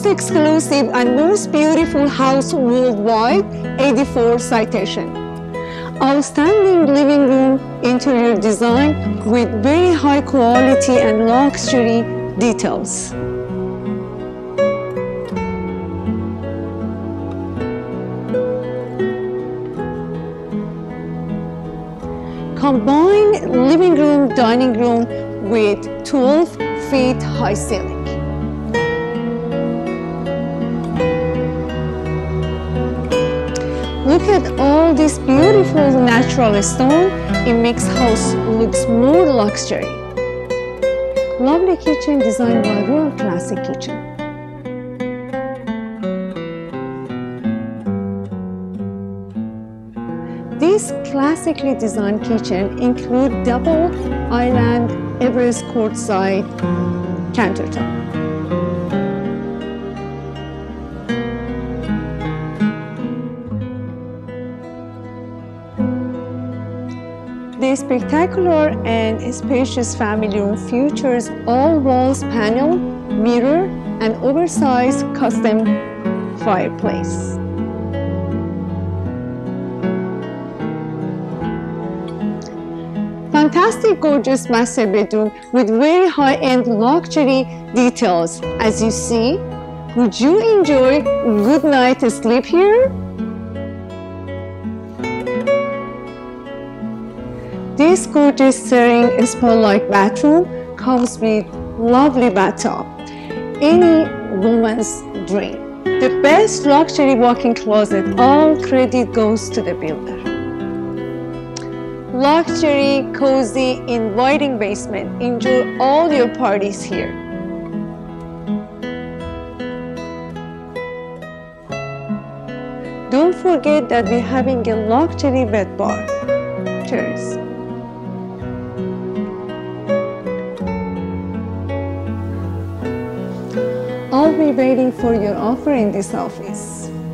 most exclusive and most beautiful house worldwide, 84 citation. Outstanding living room interior design with very high quality and luxury details. Combine living room, dining room with 12 feet high ceiling. Look at all this beautiful natural stone. It makes house looks more luxury. Lovely kitchen designed by Royal Classic Kitchen. This classically designed kitchen includes double island Everest quartzite countertop. This spectacular and spacious family room features all walls panel, mirror, and oversized custom fireplace. Fantastic, gorgeous master bedroom with very high-end luxury details. As you see, would you enjoy a good night's sleep here? This gorgeous staring spa-like bathroom comes with lovely bathtub. Any woman's dream. The best luxury walk-in closet, all credit goes to the builder. Luxury, cozy, inviting basement. Enjoy all your parties here. Don't forget that we're having a luxury bed bar. Cheers. I'll be waiting for your offer in this office.